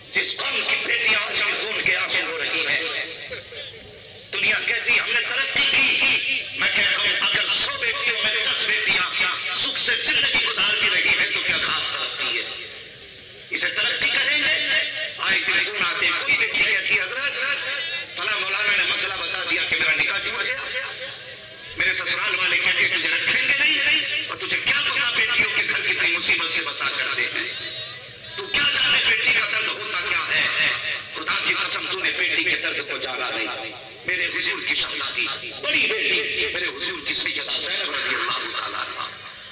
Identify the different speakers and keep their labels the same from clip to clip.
Speaker 1: जिस कौम की बेटियां आज खून के आंसू हो रही हैं, दुनिया कहती हमने तरक्की की। मैं कहता हूं अगर 100 बेटियों में 10 बेटियां सुख से जिंदगी गुजार भी रही है तो क्या खास तरक्की है? इसे तरक्की कहेंगे? आए दिन गुण आते, कोई बेटी कहती हजरत फला मौलाना ने मसला बता दिया कि मेरा निकाह टूट गया, मेरे ससुराल वाले कहते तुझे रखेंगे नहीं, और तुझे क्या पता बेटियों के घर कितनी मुसीबत से बसा करते हैं। तू क्या जाने बेटी का दर्द होता क्या है? खुदा की कसम तूने बेटी के दर्द को जाना नहीं। मेरे हुजूर की शहजादी बड़ी बेटी मेरे हुजूर की सैयदा ज़ैनब रज़ियल्लाहु ताला अन्हा,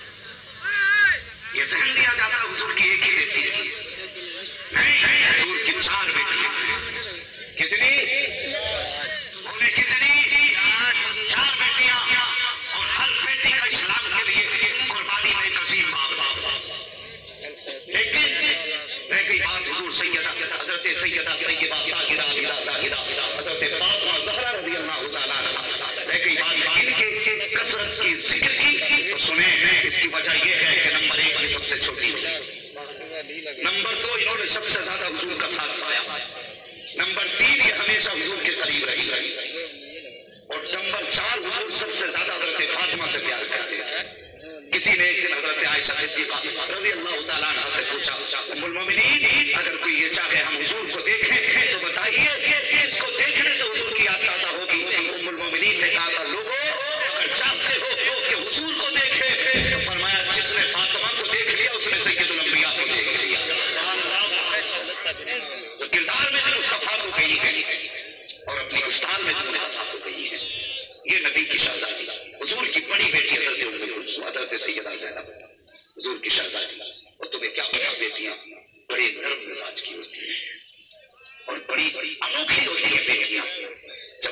Speaker 1: ये जहन दिया जाता हुजूर की एक ही बेटी है, नहीं हुजूर की 4 बेटियां। कितनी? उन्हें कितनी? 4 बेटियां, और हर बेटी का इस्लाम के लिए कुर्बानी में एक अजीम बाप। लेकिन रह गई बात हुजूर सैयदा हजरत सैयदा तैयबा ताहिरा आलिया ज़ाहिरा हजरत फातिमा ज़हरा रज़ियल्लाहु ताला अन्हा, रह गई बात इनके कसरत की जिक्र की तो सुने इसकी वजह यह है कि नंबर 1 में सबसे छोटी थी, नंबर 2 इन्होंने सबसे ज्यादा हुजूर का साथ पाया, नंबर 3 ये हमेशा हुजूर के करीब रही, और नंबर 4 हुजूर सबसे ज्यादा हजरत फातिमा से प्यार करते हैं। किसी ने एक दिन हजरत आयशा सिद्दीक़ा रज़ियल्लाहु ताला अन्हा से पूछा, उम्मुल मोमिनीन अगर कोई ये चाहे हम हुजूर को देखें तो बताइए कि इसको देखने से हुजूर की याद ताज़ा होगी। उम्मुल मोमिनीन ने कहा, लोगों अगर चाहते हो कि हुजूर को देखे तो फरमाया जिसने फातिमा को देख लिया उसने सैयदुल अंबिया को देख लिया। तो किरदार में जो मुस्तफा को गई है और अपनी गुस्तान में जो मुस्तफा को गई है, ये नबी की शहजादी हुजूर की बड़ी बेटी हजरत उम्मे कुलसूम हजरत सैयदा ज़ैनब हुजूर की शहजादी। और तुम्हें क्या पता बेटियां बड़े नरम मिजाज की होती हैं और बड़ी अनोखी होती है बेटियां। जब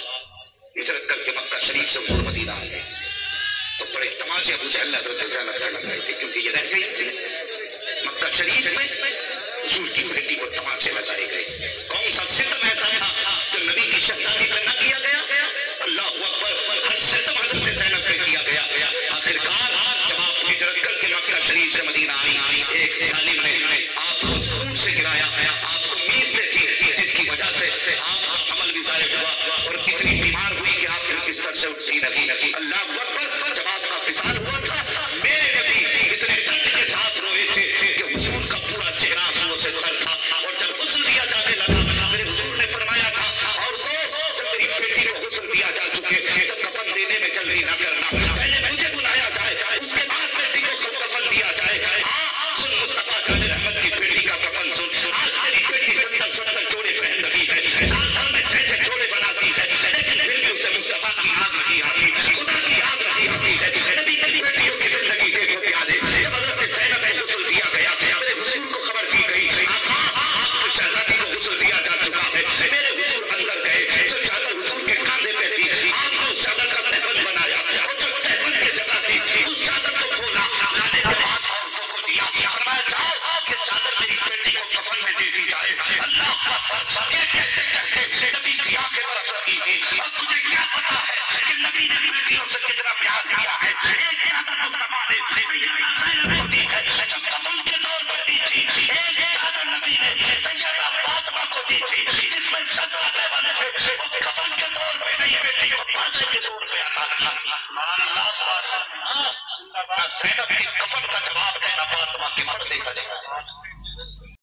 Speaker 1: आप हिजरत करके मक्का शरीफ से हुजूर मदीना आ गए तो बड़े तमाचे अबू जहल हजरत ज़ैनब से लग रहे थे, क्योंकि ये रह गई थी मक्का शरीफ में, हुजूर की बेटी को तमाचे लगाए गए। कौन सा सितम ऐसा था जो नबी की शहजादी पर न किया गया? अल्लाह अकबर, हर सितम हजरत ज़ैनब पे किया गया। आखिरकार जब आप हिजरत करके मक्का शरीफ से मदीना आई, एक जालिम ने आपको ऊंट से गिराया, आपको मीज़ से थी, जिसकी वजह से आपका अमल भी ज़ाया हुआ और कितनी बीमार हुई कि आप बिस्तर से उठी नहीं। अल्लाह अकबर, जब आपका फिसाल हुआ था मेरे नबी इतने दर्द के साथ रोए थे कि हुजूर का पूरा चेहरा आंसुओं से तर था। और जब गुस्ल दिया जाने लगा मेरे हुजूर ने फरमाया था, और जब मेरी बेटी को गुस्ल दिया जा चुके तो कफन देने में जल्दी न करना, पहले मुझे बुलाया जाए उसके बाद बेटी को कफन दिया जाए। सुन मुस्तफा जाने रहमत की बेटी का कफन सुन, आज तेरी बेटी 70 जोड़े पहन रही है, साल साल में 6 जोड़े बनाती है, लेकिन फिर भी उसे मुस्तफा की याद नहीं आती, खुदा की याद नहीं आती है। नबी तेरी बेटियों की जिंदगी देखो प्यारे, जब हजरत ज़ैनब को गुस्ल दिया गया मेरे हुजूर को खबर दी गई आपकी शहजादी को गुस्ल दिया जा चुका है। मेरे हुजूर अंदर गए तो चादर हुजूर के कांधे पे थी, आपने उस चादर का तहफन बनाया और जो तहफन की जगह थी उस चादर को खोला, लाने के बाद औरतों को दिया, फरमाया जाओ ये चादर मेरी बेटी को कफन में दे दी जाए। अल्लाह ये कहते कहते नबी की आंखें बरस रही थी। अब तुझे क्या पता है कि नबी ने बेटियों से कितना प्यार किया है? एक चादर मुस्तफा ने सैयदा ज़ैनब को दी है जब कफन के तौर पर दी थी, एक चादर नबी ने सैयदा फातिमा को दी थी जिसमें सजाने वाले थे, वो कफन के तौर पे नहीं बेटी को पर्दे के तौर पे आता था। ज़ैनब की कफन का जवाब है ना फातिमा के पर्दे का जवाब।